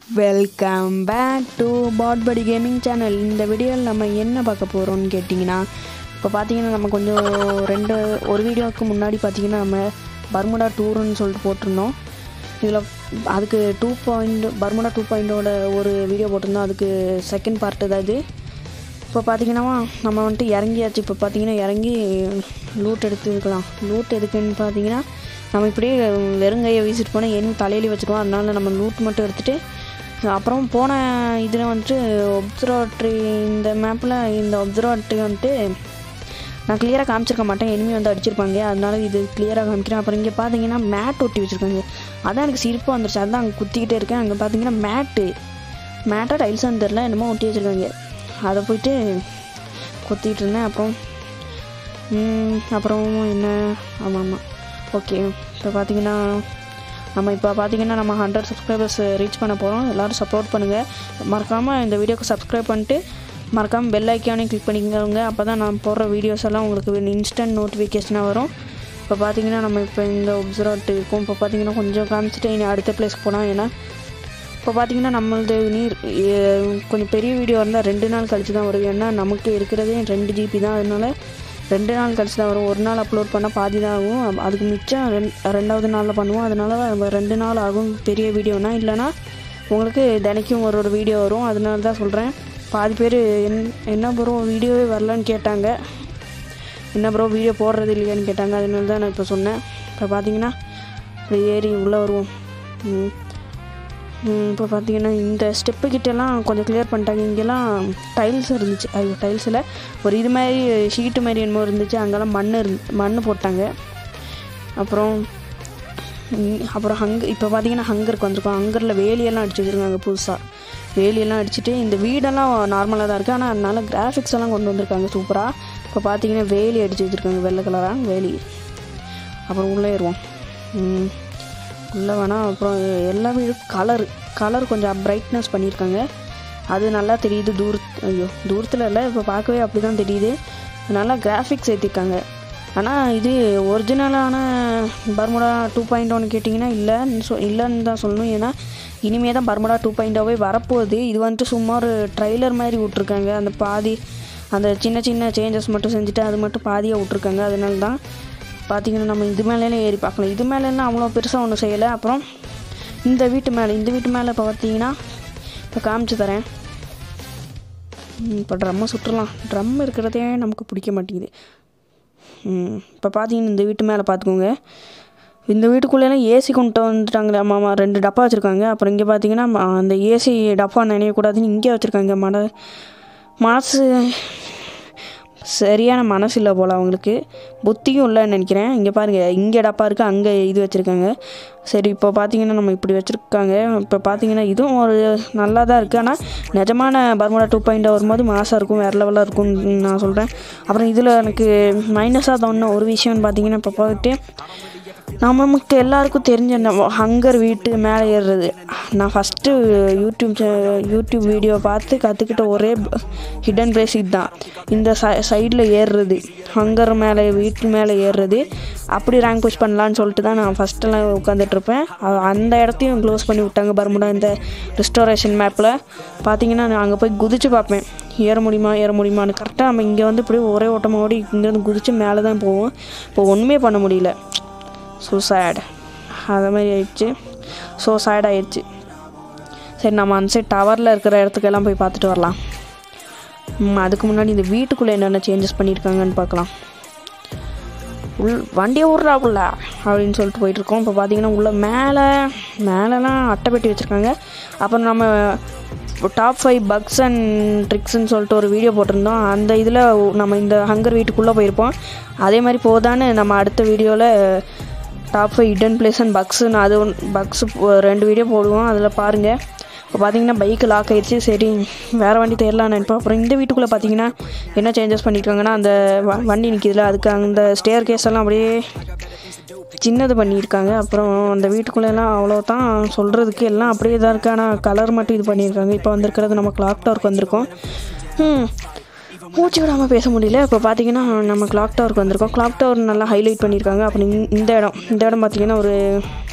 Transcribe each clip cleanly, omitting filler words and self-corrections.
Welcome back to பாட் படி gaming channel. இந்த வீடியோவில் நம்ம என்ன பார்க்க போகிறோம்னு கேட்டிங்கன்னா, இப்போ பார்த்தீங்கன்னா நம்ம கொஞ்சம் ஒரு வீடியோவுக்கு முன்னாடி பார்த்தீங்கன்னா நம்ம பர்முடா டூருன்னு சொல்லிட்டு போட்டிருந்தோம். இதில் அதுக்கு பர்முடா 2.0 ஒரு வீடியோ போட்டிருந்தோம். அதுக்கு செகண்ட் பார்ட்டு தான் இது. இப்போ பார்த்தீங்கன்னா நம்ம வந்துட்டு இறங்கியாச்சு. இப்போ பார்த்தீங்கன்னா இறங்கி லூட் எடுத்துக்கலாம். லூட் எதுக்குன்னு பார்த்தீங்கன்னா, நம்ம இப்படியே வெறுங்கையை வீசிட்டு போனால் எதுவும் தலையிலே வச்சுருவோம். அதனால நம்ம லூட் மட்டும் எடுத்துகிட்டு அப்புறம் போன இதில் வந்துட்டு ஒப்சர்வேட்ரி, இந்த மேப்பில் இந்த ஒப்சர்வேட்ரி வந்துட்டு நான் கிளியராக காமிச்சிருக்க மாட்டேன். எனிமி வந்து அடிச்சிருப்பாங்க, அதனால இது கிளியராக காமிக்கிறேன். அப்புறம் இங்கே பார்த்தீங்கன்னா மேட் ஒட்டி வச்சுருக்காங்க. அதான் எனக்கு சிரிப்பாக வந்துருச்சு. அதுதான் அங்கே குத்திக்கிட்டே இருக்கேன். அங்கே பார்த்தீங்கன்னா மேட்டாக டைல்ஸான்னு தெரில, என்னமோ ஒட்டி வச்சுருக்காங்க. அதை போய்ட்டு கொத்திக்கிட்டு இருந்தேன். அப்புறம் என்ன, ஆமாம் ஓகே. இப்போ பார்த்தீங்கன்னா நம்ம 100 சப்ஸ்கிரைபர்ஸ் ரீச் பண்ண போகிறோம். எல்லோரும் சப்போர்ட் பண்ணுங்கள். மறக்காமல் இந்த வீடியோக்கு சப்ஸ்கிரைப் பண்ணிட்டு மறக்காமல் பெல் ஐக்கானையும் கிளிக் பண்ணிக்கோங்க. அப்போ தான் நான் போடுற வீடியோஸ் எல்லாம் உங்களுக்கு இன்ஸ்டன்ட் நோட்டிஃபிகேஷனாக வரும். இப்போ பார்த்தீங்கன்னா நம்ம இப்போ இந்த ஒப்சர்வேட் இருக்கும். இப்போ பார்த்தீங்கன்னா கொஞ்சம் காமிச்சிட்டு இனி அடுத்த பிளேஸ்க்கு போனால், ஏன்னா இப்போ பார்த்தீங்கன்னா நம்மளது கொஞ்சம் பெரிய வீடியோ இருந்தால் 2 நாள் கழிச்சு தான் வரும். ஏன்னா நமக்கு இருக்கிறதே 2 GB தான். அதனால 2 நாள் கழிச்சு தான் வரும். ஒரு நாள் அப்லோட் பண்ணால் பாதி தான் ஆகும். அதுக்கு மிச்சம் ரெண்டாவது நாளில் பண்ணுவோம். அதனால 2 நாள் ஆகும் பெரிய வீடியோனா. இல்லைனா உங்களுக்கு தினைக்கும் ஒரு வீடியோ வரும். அதனால தான் சொல்கிறேன். பாதி பேர் என்ன ப்ரோ வீடியோவே வரலன்னு கேட்டாங்க, என்ன ப்ரோ வீடியோ போடுறது இல்லையான்னு கேட்டாங்க. அதனால தான் நான் இப்போ சொன்னேன். இப்போ பார்த்தீங்கன்னா இப்படி ஏறி உள்ளே வருவோம். இப்போ பார்த்தீங்கன்னா இந்த ஸ்டெப்புக்கிட்டெல்லாம் கொஞ்சம் கிளியர் பண்ணிட்டாங்க. இங்கெல்லாம் டைல்ஸ் இருந்துச்சு. டைல்ஸில் ஒரு இது மாதிரி ஷீட்டு மாதிரி என்னமோ இருந்துச்சு. அங்கெல்லாம் மண் போட்டாங்க. அப்புறம் இப்போ பார்த்தீங்கன்னா ஹங்கருக்கு வந்திருக்கோம். ஹங்கரில் வேலியெல்லாம் அடிச்சு வச்சுருக்காங்க. புதுசாக வேலியெல்லாம் அடிச்சுட்டு இந்த வீடெல்லாம் நார்மலாக தான் இருக்குது. ஆனால் அதனால கிராஃபிக்ஸ் எல்லாம் கொண்டு வந்திருக்காங்க சூப்பராக. இப்போ பார்த்தீங்கன்னா வேலி அடிச்சு வச்சுருக்காங்க, வெள்ளை கலராக வேலி. அப்புறம் உள்ளே ஏறுவோம். உள்ளே வேணால் அப்புறம் எல்லா வீடும் கலர் கொஞ்சம் பிரைட்னஸ் பண்ணியிருக்காங்க. அது நல்லா தெரியுது. தூரத்தில் இல்லை, இப்போ பார்க்கவே அப்படி தான் தெரியுது. நல்லா கிராஃபிக்ஸ் ஏற்றிருக்காங்க. ஆனால் இது ஒரிஜினலான பர்முடா 2.0 கேட்டிங்கன்னா இல்லைன்னு தான் சொல்லணும். ஏன்னா இனிமேல் தான் பர்முடா 2.0 வரப்போகுது. இது வந்துட்டு சும்மா ஒரு ட்ரைலர் மாதிரி விட்ருக்காங்க. அந்த சின்ன சின்ன சேஞ்சஸ் மட்டும் செஞ்சுட்டு அது மட்டும் பாதியாக விட்ருக்காங்க. அதனால தான் பார்த்திங்கன்னா நம்ம இது மேலேலாம் ஏறி பார்க்கலாம். இது மேலேலாம் அவ்வளோ பெருசாக ஒன்றும் செய்யலை. அப்புறம் இந்த வீட்டு மேலே இப்போ பார்த்தீங்கன்னா இப்போ காமிச்சு தரேன். இப்போ ட்ரம்மை சுற்றலாம். ட்ரம் இருக்கிறதே நமக்கு பிடிக்க மாட்டேங்குது. இப்போ பார்த்தீங்கன்னா இந்த வீட்டு மேலே பார்த்துக்கோங்க. இந்த வீட்டுக்குள்ளேலாம் ஏசி கொண்டு வந்துட்டாங்களே. ஆமாம் 2 டப்பா வச்சுருக்காங்க. அப்புறம் இங்கே பார்த்தீங்கன்னா அந்த ஏசி டப்பா நினைக்கக்கூடாதுன்னு இங்கே வச்சுருக்காங்க. மனசு சரியான மனசு இல்லை போல் அவங்களுக்கு, புத்தியும் இல்லைன்னு நினைக்கிறேன். இங்கே பாருங்கள், இங்கே டப்பா இருக்குது, அங்கே இது வச்சுருக்காங்க. சரி இப்போ பார்த்தீங்கன்னா நம்ம இப்படி வச்சுருக்காங்க. இப்போ பார்த்தீங்கன்னா இதுவும் ஒரு நல்லா தான் இருக்குது. ஆனால் நிஜமான பர்முடா 2.0 வரும்போது மாசாக இருக்கும், வேறு லெவலாக இருக்கும்னு நான் சொல்கிறேன். அப்புறம் இதில் எனக்கு மைனஸாக தோணுன ஒரு விஷயம்னு பார்த்தீங்கன்னா, இப்போ போயிட்டு நமக்கு எல்லாருக்கும் தெரிஞ்ச அந்த ஹங்கர் வீட்டு மேலே ஏறுறது. நான் ஃபஸ்ட்டு யூடியூப் வீடியோ பார்த்து கற்றுக்கிட்ட ஒரே ஹிடன் பிளேஸ் இதுதான். இந்த சைடில் ஏறுறது, ஹங்கர் மேலே வீட்டு மேலே ஏறுறது. அப்படி ரேங்க் புஷ் பண்ணலான்னு சொல்லிட்டு தான் நான் ஃபஸ்ட்டெல்லாம் உட்காந்துட்ருப்பேன். அந்த இடத்தையும் க்ளோஸ் பண்ணி விட்டாங்க பர்முடா இந்த ரெஸ்டோரேஷன் மேப்பில். பார்த்தீங்கன்னா நான் அங்கே போய் குதிச்சு பார்ப்பேன், ஏற முடியுமான்னு. கரெக்டாக நம்ம இங்கே வந்து இப்படி ஒரே ஓட்டமாக ஓடி இங்கேருந்து குதிச்சு மேலே தான் போவோம். இப்போ ஒன்றுமே பண்ண முடியல. ஸோ சேட், அது மாதிரி ஆயிடுச்சு. ஸோ சேட் ஆயிடுச்சு. சரி நம்ம அந்த சைட் டவரில் இருக்கிற இடத்துக்கெல்லாம் போய் பார்த்துட்டு வரலாம். அதுக்கு முன்னாடி இந்த வீட்டுக்குள்ளே என்னென்ன சேஞ்சஸ் பண்ணியிருக்காங்கன்னு பார்க்கலாம். வண்டியை விட்றாப்புல அப்படின்னு சொல்லிட்டு போயிட்டுருக்கோம். இப்போ பார்த்தீங்கன்னா உள்ள மேலெலாம் அட்டைப்பெட்டி வச்சுருக்காங்க. அப்புறம் நம்ம டாப் 5 பக்ஸ் அண்ட் ட்ரிக்ஸ்ன்னு சொல்லிட்டு ஒரு வீடியோ போட்டிருந்தோம். அந்த இதில் நம்ம இந்த ஹங்கர் வீட்டுக்குள்ளே போயிருப்போம். அதே மாதிரி போதான்னு நம்ம அடுத்த வீடியோவில் டாப் 5 ஹிடன் பிளேஸ் அண்ட் பக்ஸுன்னு அது பக்ஸு 2 வீடியோ போடுவோம். அதில் பாருங்கள். இப்போ பார்த்தீங்கன்னா பைக்கு லாக் ஆகிடுச்சு. சரி வேறு வண்டி தேடலான்னு நினைப்போம். அப்புறம் இந்த வீட்டுக்குள்ளே பார்த்தீங்கன்னா என்ன சேஞ்சஸ் பண்ணியிருக்காங்கன்னா, அந்த வண்டி நிற்கிதுல, அதுக்கு அந்த ஸ்டேர் கேஸ் எல்லாம் அப்படியே சின்னது பண்ணியிருக்காங்க. அப்புறம் அந்த வீட்டுக்குள்ளெல்லாம் அவ்வளோ தான் சொல்கிறதுக்கு, எல்லாம் அப்படியே தான் இருக்குது. ஆனால் கலர் மட்டும் இது பண்ணியிருக்காங்க. இப்போ வந்திருக்கிறது நம்ம கிளாக் டவருக்கு வந்திருக்கோம். மூச்சு விடாமல் பேச முடியல. இப்போ பார்த்தீங்கன்னா நம்ம கிளாக் டவருக்கு வந்திருக்கோம். கிளாக் டவர் நல்லா ஹைலைட் பண்ணியிருக்காங்க. அப்புறம் இந்த இடம் பார்த்திங்கன்னா ஒரு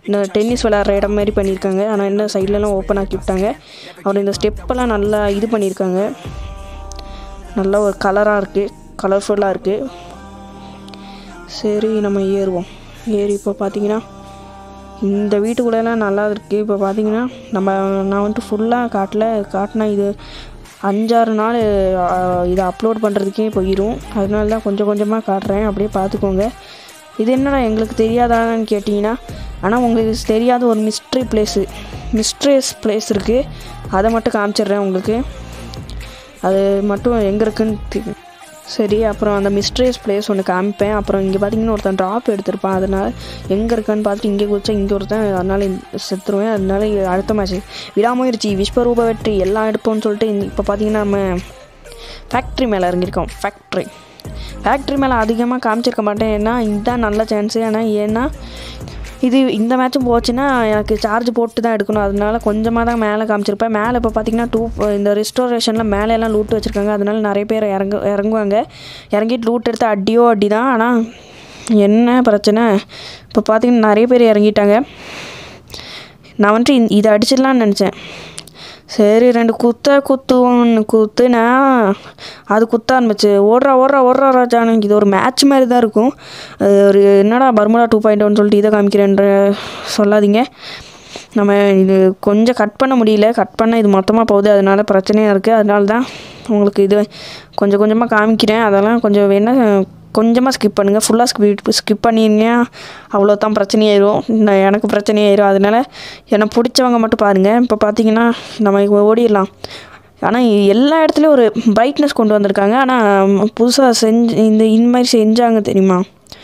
இந்த டென்னிஸ் விளையாடுற இடம் மாதிரி பண்ணியிருக்காங்க. ஆனால் என்ன சைட்லலாம் ஓப்பன் ஆக்கி விட்டாங்க. அப்புறம் இந்த ஸ்டெப்பெல்லாம் நல்லா இது பண்ணியிருக்காங்க. நல்லா ஒரு கலராக இருக்குது, கலர்ஃபுல்லாக இருக்குது. சரி நம்ம ஏறுவோம். ஏறி இப்போ பார்த்தீங்கன்னா இந்த வீட்டுக்குள்ளெல்லாம் நல்லா இருக்குது. இப்போ பார்த்தீங்கன்னா நான் வந்துட்டு ஃபுல்லாக காட்டினா இது 5-6 நாள் இதை அப்லோட் பண்ணுறதுக்கே போயிடும். அதனால தான் கொஞ்சம் கொஞ்சமாக காட்டுறேன், அப்படியே பார்த்துக்கோங்க. இது என்னடா எங்களுக்கு தெரியாதான்னு கேட்டிங்கன்னா, ஆனால் உங்களுக்கு தெரியாத ஒரு மிஸ்ட்ரியஸ் பிளேஸ் இருக்குது. அதை மட்டும் காமிச்சிடுறேன் உங்களுக்கு. அது மட்டும் எங்கே இருக்குன்னு சரி. அப்புறம் அந்த மிஸ்ட்ரியஸ் பிளேஸ் ஒன்று காமிப்பேன். அப்புறம் இங்கே பார்த்தீங்கன்னா ஒருத்தன் ட்ராப் எடுத்திருப்பான். அதனால் எங்கே இருக்கான்னு பார்த்துட்டு இங்கே குதிச்சா இங்கே ஒருத்தன், அதனால் செத்துருவேன். அதனால அடுத்த மேட்ச் விடாமுயற்சி விஸ்வரூப வெற்றி எல்லாம் எடுப்போம்னு சொல்லிட்டு இப்போ பார்த்தீங்கன்னா நம்ம ஃபேக்ட்ரி மேலே இறங்கியிருக்கோம். ஃபேக்ட்ரி மேலே அதிகமாக காமிச்சிருக்க மாட்டேன், ஏன்னா இதுதான் நல்ல சான்ஸு. ஏன்னா இந்த மேட்சும் போச்சுன்னா எனக்கு சார்ஜ் போட்டு தான் எடுக்கணும். அதனால கொஞ்சமாக தான் மேலே காமிச்சிருப்பேன். மேலே இப்போ பார்த்தீங்கன்னா இந்த ரெஸ்டோரேஷனில் மேலெல்லாம் லூட் வச்சுருக்காங்க. அதனால நிறைய பேர் இறங்குவாங்க. இறங்கிட்டு லூட் எடுத்து அடி தான். ஆனால் என்ன பிரச்சனை, இப்போ பார்த்தீங்கன்னா நிறைய பேர் இறங்கிட்டாங்க. நான் வந்துட்டு இதை அடிச்சிடலான்னு நினச்சேன். சரி 2 குத்துனா அது குத்த ஆரம்பிச்சு. ஓடுறா ராஜானு. இது ஒரு மேட்ச் மாதிரி தான் இருக்கும். அது ஒரு என்னடா பர்முடா 2.1 சொல்லிட்டு இதை காமிக்கிறேன்ற சொல்லாதீங்க. நம்ம இது கொஞ்சம் கட் பண்ண முடியல. கட் பண்ண இது மொத்தமாக போகுது, அதனால பிரச்சனையாக இருக்குது. அதனால தான் உங்களுக்கு இது கொஞ்சம் கொஞ்சமாக காமிக்கிறேன். அதெல்லாம் கொஞ்சம் வேணால் கொஞ்சமாக ஸ்கிப் பண்ணுங்கள். ஃபுல்லாக ஸ்கிப் பண்ணிங்க அவ்வளோ தான் பிரச்சனையாயிரும். எனக்கு பிரச்சனையாயிரும். அதனால் எனக்கு பிடிச்சவங்க மட்டும் பாருங்கள். இப்போ பார்த்தீங்கன்னா நம்ம ஓடிடலாம். ஆனால் எல்லா இடத்துலையும் ஒரு பிரைட்னஸ் கொண்டு வந்திருக்காங்க. ஆனால் புதுசாக இந்த மாதிரி செஞ்சாங்க தெரியுமா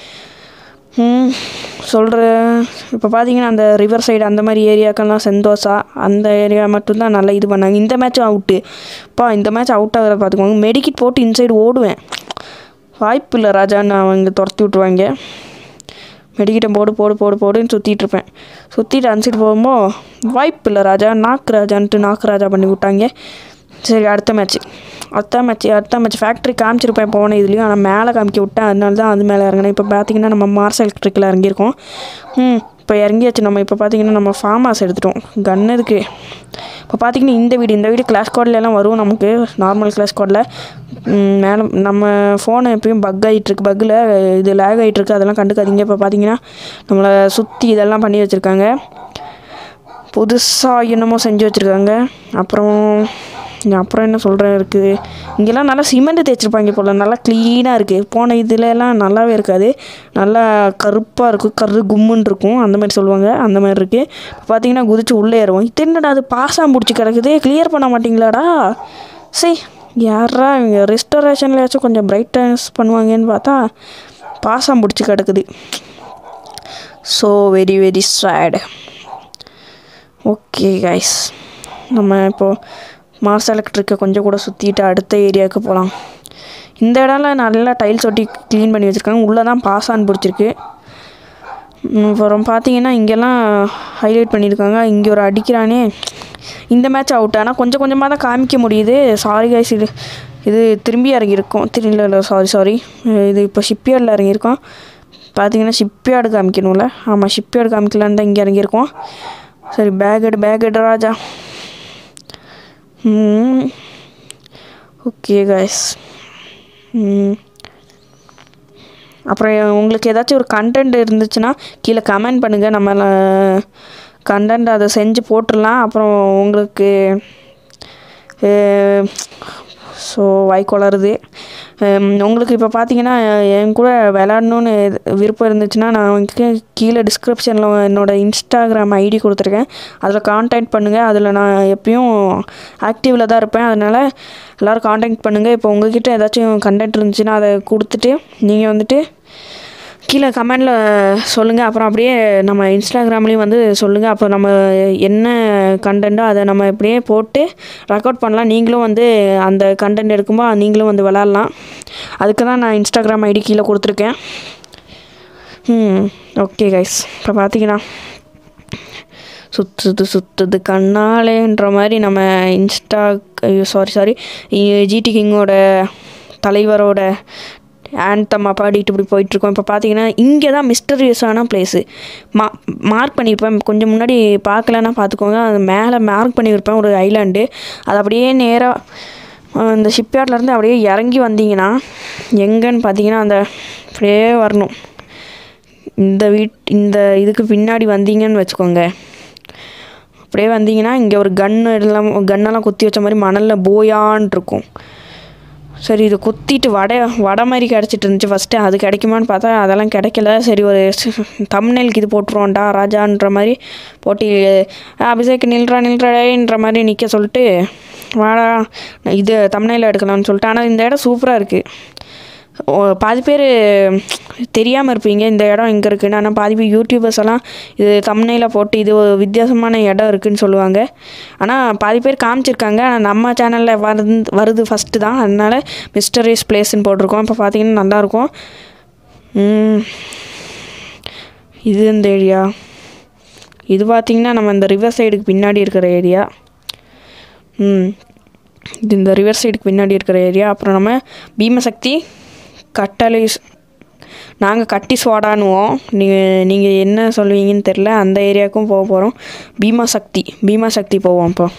சொல்கிறேன். இப்போ பார்த்தீங்கன்னா அந்த ரிவர் சைடு அந்த மாதிரி ஏரியாக்கெல்லாம் செந்தோசா அந்த ஏரியா மட்டும்தான் நல்லா இது பண்ணாங்க. இந்த மேட்ச் இந்த மேட்ச் அவுட் ஆகிற பார்த்துக்கோங்க. மெடிக்கிட் போட்டு இன்சைடு ஓடுவேன், வாய்ப்பு இல்லை ராஜான்னு அவங்க துரத்தி விட்ருவாங்க. மெடிக்கிட்ட போடுன்னு சுற்றிட்டுருப்பேன். சுற்றிட்டு அனுப்பிச்சிட்டு போகும்போது வாய்ப்பு இல்லை ராஜா, நாக்கு ராஜா பண்ணி விட்டாங்க. சரி அடுத்த மேட்ச் ஃபேக்ட்ரி காமிச்சிருப்பேன் போன இதுலேயும். ஆனால் மேலே காமிக்க விட்டேன், அதனால தான் அது மேலே இறங்கினேன். இப்போ பார்த்தீங்கன்னா நம்ம மார்ஸ் எலக்ட்ரிக்கில் இறங்கியிருக்கோம். இப்போ இறங்கியாச்சு. நம்ம இப்போ பார்த்தீங்கன்னா நம்ம ஃபார்ம் ஹவுஸ் எடுத்துட்டோம். கன் இருக்குது. இப்போ பார்த்தீங்கன்னா இந்த வீடு கிளாஸ் கோட்லாம் வரும் நமக்கு, நார்மல் கிளாஸ் கோடில். மேலே நம்ம ஃபோனை எப்பயும் பக்கில் இது லேக் ஆகிட்டுருக்கு, அதெல்லாம் கண்டுக்காதீங்க. இப்போ பார்த்தீங்கன்னா நம்மளை சுற்றி இதெல்லாம் பண்ணி வச்சுருக்காங்க. புதுசாக என்னமோ செஞ்சு வச்சுருக்காங்க. அப்புறம் என்ன சொல்கிறேன் இருக்குது, இங்கெல்லாம் நல்லா சிமெண்ட் தேய்ச்சிருப்பாங்க போல். நல்லா க்ளீனாக இருக்குது. போன இதுலலாம் நல்லாவே இருக்காது, நல்லா கருப்பாக இருக்கும், கும்முன்னு இருக்கும், அந்த மாதிரி சொல்லுவாங்க. அந்த மாதிரி இருக்குது. இப்போ பார்த்தீங்கன்னா குதிச்சு உள்ளே ஏறுவோம். இது என்னடா அது பாசாக பிடிச்சி கிடக்குது, கிளியர் பண்ண மாட்டிங்களாடா. யாரா இங்கே ரெஸ்டோரேஷன்லையாச்சும் கொஞ்சம் பிரைட்னஸ் பண்ணுவாங்கன்னு பார்த்தா பாசாக பிடிச்சி கிடக்குது. So very very sad. Okay guys, நம்ம இப்போது மார்ஸ் எலக்ட்ரிக்கை கொஞ்சம் கூட சுற்றிட்டு அடுத்த ஏரியாவுக்கு போகலாம். இந்த இடம்லாம் நல்லா டைல்ஸ் ஒட்டி க்ளீன் பண்ணி வச்சுருக்காங்க. உள்ளே தான் பாசான்னு பிடிச்சிருக்கு. அப்புறம் பார்த்தீங்கன்னா இங்கெல்லாம் ஹைலைட் பண்ணியிருக்காங்க. இங்கே ஒரு அடிக்கிறானே, இந்த மேட்ச் அவுட். ஆனால் கொஞ்சம் கொஞ்சமாக தான் காமிக்க முடியுது. சாரி கைஸ், இது திரும்பி இறங்கியிருக்கோம். இல்லை சாரி இது இப்போ ஷிப்யார்டில் இறங்கியிருக்கோம். பார்த்தீங்கன்னா ஷிப்யார்டு காமிக்கணும்ல. ஆமாம், ஷிப்யார்டு காமிக்கலான்னு தான் இங்கே இறங்கியிருக்கோம். சரி பேக் ராஜா. ஓகே கைஸ், அப்புறம் உங்களுக்கு ஏதாச்சும் ஒரு கண்டென்ட் இருந்துச்சுன்னா கீழே கமெண்ட் பண்ணுங்கள். நம்ம கண்டென்ட் அதை செஞ்சு போட்டுடலாம். அப்புறம் உங்களுக்கு ஸோ வாய்க்கொளருது. உங்களுக்கு இப்போ பார்த்தீங்கன்னா என் கூட விளாடணுன்னு விருப்பம் இருந்துச்சுன்னா நான் உங்களுக்கு கீழே டிஸ்கிரிப்ஷனில் என்னோடய இன்ஸ்டாகிராம் ஐடி கொடுத்துருக்கேன். அதில் கான்டாக்ட் பண்ணுங்கள். அதில் நான் எப்பயும் ஆக்டிவில் தான் இருப்பேன். அதனால் எல்லோரும் கான்டாக்ட் பண்ணுங்கள். இப்போ உங்கள்கிட்ட ஏதாச்சும் கண்டென்ட் இருந்துச்சுன்னா அதை கொடுத்துட்டு நீங்கள் வந்துட்டு கீழே கமெண்டில் சொல்லுங்கள். அப்புறம் அப்படியே நம்ம இன்ஸ்டாகிராம்லேயும் வந்து சொல்லுங்கள். அப்போ நம்ம என்ன கண்டென்ட்டோ அதை நம்ம இப்படியே போட்டு ரெக்கார்ட் பண்ணலாம். நீங்களும் வந்து அந்த கண்டென்ட் எடுக்கும்போது நீங்களும் வந்து விளாட்லாம். அதுக்கு தான் நான் இன்ஸ்டாகிராம் ஐடி கீழே கொடுத்துருக்கேன். ஓகே கைஸ், இப்போ பார்த்தீங்கன்னா சுற்றுது கண்ணாலேன்ற மாதிரி நம்ம ஜிடி கிங்கோட தலைவரோட ஆந்தம்மா பாடிட்டு இப்படி போயிட்டுருக்கோம். இப்போ பார்த்தீங்கன்னா இங்கே தான் மிஸ்டரியஸான பிளேஸு. மார்க் பண்ணியிருப்பேன், கொஞ்சம் முன்னாடி பார்க்கலன்னா பார்த்துக்கோங்க. அது மேலே மார்க் பண்ணியிருப்பேன் ஒரு ஐலாண்டு. அது அப்படியே நேராக இந்த ஷிப்யார்ட்லேருந்து அப்படியே இறங்கி வந்தீங்கன்னா எங்கன்னு பார்த்தீங்கன்னா அந்த அப்படியே வரணும். இந்த இதுக்கு பின்னாடி வந்தீங்கன்னு வச்சுக்கோங்க. அப்படியே வந்தீங்கன்னா இங்கே ஒரு கன்னெல்லாம் குத்தி வச்ச மாதிரி மணலில் போயான் இருக்கும். சரி, இது குத்திட்டு வடை மாதிரி கிடச்சிட்டு இருந்துச்சு ஃபஸ்ட்டு. அது கிடைக்குமான்னு பார்த்தா அதெல்லாம் கிடைக்கல. சரி, ஒரு தம்ப்நெயிலுக்கு இது போட்டுருவோம்டா ராஜான்ற மாதிரி போட்டி அபிஷேக் நில்றான்ற மாதிரி நிற்க சொல்லிட்டு வாடா இது தம்ப்நெயிலை எடுக்கலாம்னு சொல்லிட்டு. ஆனால் இந்த இடம் சூப்பராக இருக்குது. பாதி பேர் தெரியாமல் இருப்பீங்க இந்த இடம் எங்கே இருக்குன்னு. ஆனால் பாதி பேர் யூடியூபர்ஸ் எல்லாம் இது தம்ப்நெயிலாக போட்டு இது ஒரு வித்தியாசமான இடம் இருக்குதுன்னு சொல்லுவாங்க. ஆனால் பாதி பேர் காமிச்சிருக்காங்க. ஆனால் நம்ம சேனலில் வருது ஃபஸ்ட்டு தான், அதனால் மிஸ்டரியஸ் பிளேஸ்ன்னு போட்டிருக்கோம். இப்போ பார்த்தீங்கன்னா நல்லாயிருக்கும். இது இந்த ஏரியா, இது பார்த்திங்கன்னா நம்ம இந்த ரிவர் சைடுக்கு பின்னாடி இருக்கிற ஏரியா. இது இந்த ரிவர் சைடுக்கு பின்னாடி இருக்கிற ஏரியா. அப்புறம் நம்ம பீமசக்தி கட்டளை, நாங்கள் கட்டி சோடானுவோம், நீங்கள் என்ன சொல்லுவீங்கன்னு தெரில. அந்த ஏரியாவுக்கும் போக போகிறோம். பீமாசக்தி போவோம் இப்போ.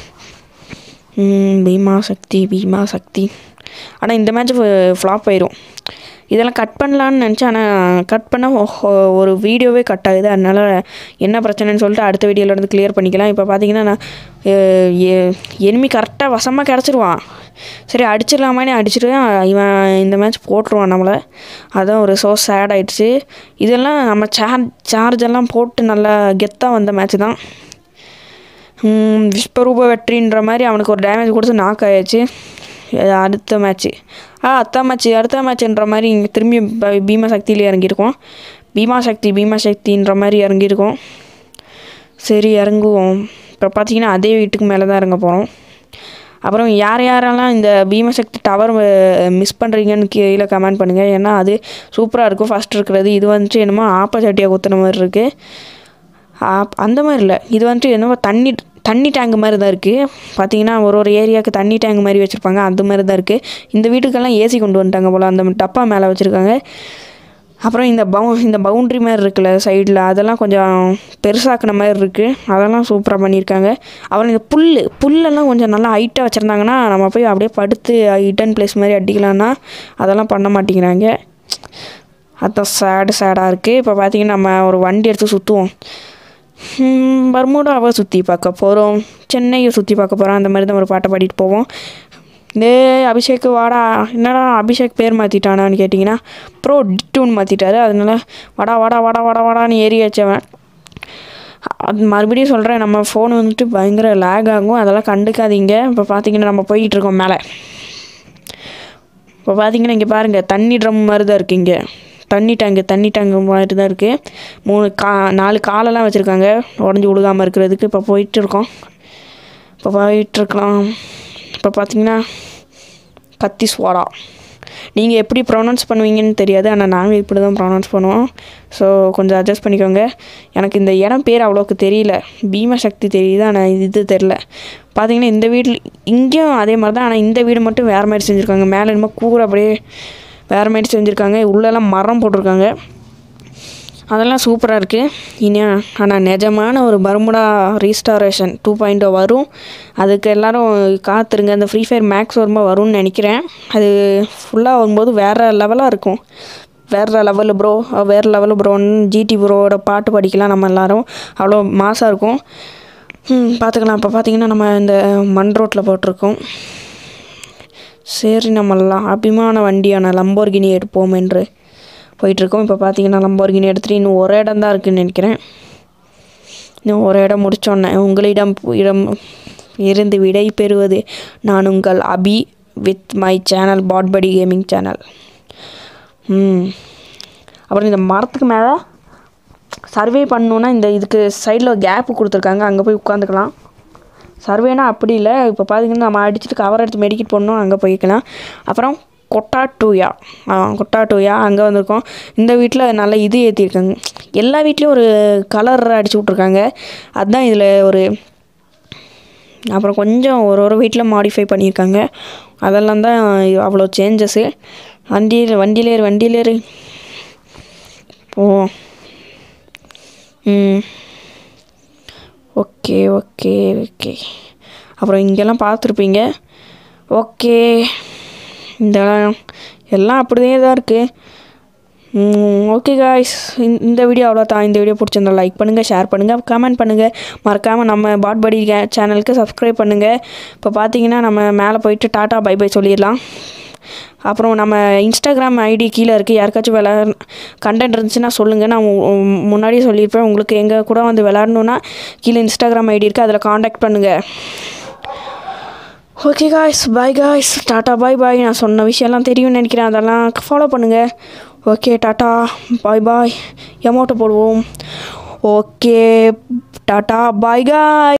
பீமாசக்தி. ஆனால் இந்த மேட்ச் ஃப்ளாப் ஆயிரும். இதெல்லாம் கட் பண்ணலான்னு நினச்சேன், ஆனால் கட் பண்ணால் ஒரு வீடியோவே கட் ஆகுது. அதனால் என்ன பிரச்சனைன்னு சொல்லிட்டு அடுத்த வீடியோவிலேருந்து கிளியர் பண்ணிக்கலாம். இப்போ பார்த்தீங்கன்னா நான் எனிமி கரெக்டாக வசமாக கிடச்சிருவான். சரி, அடிச்சிடலாமான்னு அடிச்சிருவேன். இவன் இந்த மேட்ச் போட்டுருவான் நம்மளை. அதான் ஒரு சேட் ஆகிடுச்சு. இதெல்லாம் நம்ம சார்ஜெல்லாம் போட்டு நல்லா கெத்தாக வந்த மேட்ச் தான். விஸ்வரூப வெற்றின்ற மாதிரி அவனுக்கு ஒரு டேமேஜ் கொடுத்து நாக் ஆயாச்சு. அடுத்த மேட்ச்சுன்ற மாதிரி இங்கே திரும்பி பீமசக்தியிலே இறங்கியிருக்கோம். பீமாசக்தின்ற மாதிரி இறங்கியிருக்கோம். சரி, இறங்குவோம். இப்போ பார்த்தீங்கன்னா அதே வீட்டுக்கு மேலே தான் இறங்க போகிறோம். அப்புறம் யாரெல்லாம் இந்த பீமசக்தி டவர் மிஸ் பண்ணுறீங்கன்னு கீழே கமெண்ட் பண்ணுங்கள். ஏன்னா அது சூப்பராக இருக்கும் ஃபஸ்ட் இருக்கிறது. இது வந்துட்டு என்னமோ ஆப்போசிட்டியாக குத்துன மாதிரி இருக்குது. அந்த மாதிரி இல்லை, இது வந்துட்டு என்னமோ தண்ணி டேங்க் மாதிரி தான் இருக்குது. பார்த்தீங்கன்னா ஒரு ஏரியாவுக்கு தண்ணி டேங்க் மாதிரி வச்சுருப்பாங்க, அந்த மாதிரி தான் இருக்குது. இந்த வீட்டுக்கெல்லாம் ஏசி கொண்டு வந்துட்டாங்க போல், அந்த டப்பா மேலே வச்சுருக்காங்க. அப்புறம் இந்த பவுண்ட்ரி மாதிரி இருக்குல்ல சைடில், அதெல்லாம் கொஞ்சம் பெருசாக்குன மாதிரி இருக்குது. அதெல்லாம் சூப்பராக பண்ணியிருக்காங்க. அப்புறம் இந்த புல்லெல்லாம் கொஞ்சம் நல்லா ஹைட்டாக வச்சுருந்தாங்கன்னா நம்ம போய் அப்படியே படுத்து ஹிடன் பிளேஸ் மாதிரி அடிக்கலான்னா அதெல்லாம் பண்ண மாட்டேங்கிறாங்க. அதுதான் சேடாக இருக்குது. இப்போ பார்த்தீங்கன்னா நம்ம ஒரு வண்டி எடுத்து சுற்றுவோம். பர்முடாவை சுற்றி பார்க்க போகிறோம், சென்னையை சுற்றி பார்க்க போகிறோம். அந்த மாதிரி தான் ஒரு பாட்டை பாடிட்டு போவோம். அபிஷேக் வாடா, என்னடா அபிஷேக் பேர் மாற்றிட்டானான்னு கேட்டிங்கன்னா ப்ரோ டிட்டுன்னு மாற்றிட்டாரு. அதனால வாடான்னு ஏறி வச்சவன். அது மறுபடியும் சொல்கிறேன், நம்ம ஃபோன் வந்துட்டு பயங்கர லேக் ஆகும், அதெல்லாம் கண்டுக்காதீங்க. இப்போ பார்த்தீங்கன்னா நம்ம போயிட்டுருக்கோம் மேலே. இப்போ பார்த்தீங்கன்னா இங்கே பாருங்கள், தண்ணி ட்ரம் மாதிரி தான் இருக்குது. இங்கே தண்ணி டேங்கு மாதிரி தான் இருக்குது. 4 காலெல்லாம் வச்சுருக்காங்க உடஞ்சி விழுகாமல் இருக்கிறதுக்கு. இப்போ போயிட்டுருக்கலாம். இப்போ பார்த்தீங்கன்னா கத்திஸ்வாடா. நீங்கள் எப்படி ப்ரொனவுன்ஸ் பண்ணுவீங்கன்னு தெரியாது, ஆனால் நாங்கள் இப்படி தான் ப்ரொனவுன்ஸ் பண்ணுவோம். ஸோ கொஞ்சம் அட்ஜஸ்ட் பண்ணிக்கோங்க. எனக்கு இந்த இடம் பேர் அவ்வளோக்கு தெரியல. பீமசக்தி தெரியுது, ஆனால் இது தெரில. பார்த்தீங்கன்னா இந்த வீட்டில் இங்கேயும் அதே மாதிரி தான், ஆனால் இந்த வீடு மட்டும் வேறு மாதிரி செஞ்சுருக்காங்க. மேலே என்னமோ கூரை அப்படியே வேறு மாதிரி செஞ்சுருக்காங்க. உள்ளெல்லாம் மரம் போட்டிருக்காங்க. அதெல்லாம் சூப்பராக இருக்குது. ஆனால் நிஜமான ஒரு பர்முடா ரீஸ்டாரேஷன் 2.0 வரும். அதுக்கு எல்லோரும் காத்துருங்க. அந்த ஃப்ரீ ஃபயர் மேக்ஸ் வரும்போது வரும்னு நினைக்கிறேன். அது ஃபுல்லாக வரும்போது வேறு லெவலாக இருக்கும். வேறு லெவலு ப்ரோன்னு ஜிடி ப்ரோவோட பாட்டு படிக்கலாம் நம்ம எல்லோரும். அவ்வளோ மாசாக இருக்கும். பார்த்துக்கலாம். இப்போ பார்த்தீங்கன்னா நம்ம இந்த மண் ரோட்டில் போட்டிருக்கோம். சரி, நம்மளாம் அபிமான வண்டியான லம்போர்கினி எடுப்போம் என்று போயிட்டுருக்கோம். இப்போ பார்த்தீங்கன்னா லம்போர்கினி எடுத்துகிட்டு இன்னும் ஒரு இடம் தான் இருக்குதுன்னு நினைக்கிறேன். இன்னும் ஒரு இடம் முடித்தோன்னே உங்களிடம் இருந்து விடை பெறுவது நான் உங்கள் அபி வித் மை சேனல் பாட்படி கேமிங் சேனல். அப்புறம் இந்த மரத்துக்கு மேலே சர்வே பண்ணணுன்னா இதுக்கு சைடில் கேப்பு கொடுத்துருக்காங்க, அங்கே போய் உட்காந்துக்கலாம். சர்வேனா அப்படி இல்லை. இப்போ பார்த்தீங்கன்னா நம்ம அடிச்சுட்டு கவர் எடுத்து மெடிக்கெட் பண்ணோம், அங்கே போய்க்கலாம். அப்புறம் கொட்டாட்டூயா அங்கே வந்திருக்கோம். இந்த வீட்டில் நல்ல இது ஏற்றிருக்காங்க. எல்லா வீட்லேயும் ஒரு கலர் அடிச்சு விட்ருக்காங்க. அதுதான் இதில் ஒரு. அப்புறம் கொஞ்சம் ஒரு வீட்டில் மாடிஃபை பண்ணியிருக்காங்க. அதெல்லாம் தான் அவ்வளோ சேஞ்சஸ்ஸு. வண்டியில் ஏறு போ. Okay okay okay. அப்புறம் இங்கெல்லாம் பார்த்துருப்பீங்க. ஓகே, இந்த எல்லாம் அப்படியே தான் இருக்குது. ஓகே காய்ஸ், இந்த வீடியோ அவ்வளோதான். இந்த வீடியோ பிடிச்சிருந்தா லைக் பண்ணுங்கள், ஷேர் பண்ணுங்கள், கமெண்ட் பண்ணுங்கள். மறக்காமல் நம்ம பாட் படி சேனலுக்கு சப்ஸ்கிரைப் பண்ணுங்கள். இப்போ பார்த்தீங்கன்னா நம்ம மேலே போயிட்டு டாட்டா பை பை சொல்லிடலாம். அப்புறம் நம்ம இன்ஸ்டாகிராம் ஐடி கீழே இருக்குது. யாருக்காச்சும் கண்டென்ட் இருந்துச்சுன்னா சொல்லுங்கள். நான் முன்னாடியே சொல்லியிருப்பேன். உங்களுக்கு எங்கள் கூட வந்து விளாடணுன்னா கீழே இன்ஸ்டாகிராம் ஐடி இருக்குது, அதில் காண்டாக்ட் பண்ணுங்கள். Okay guys, bye guys, tata bye bye. நான் சொன்ன விஷயம்லாம் தெரியும்னு நினைக்கிறேன், அதெல்லாம் ஃபாலோ பண்ணுங்கள். ஓகே, டாட்டா பாய் பாய். எமௌண்ட்டை போடுவோம். ஓகே, டாட்டா பாய் காய்.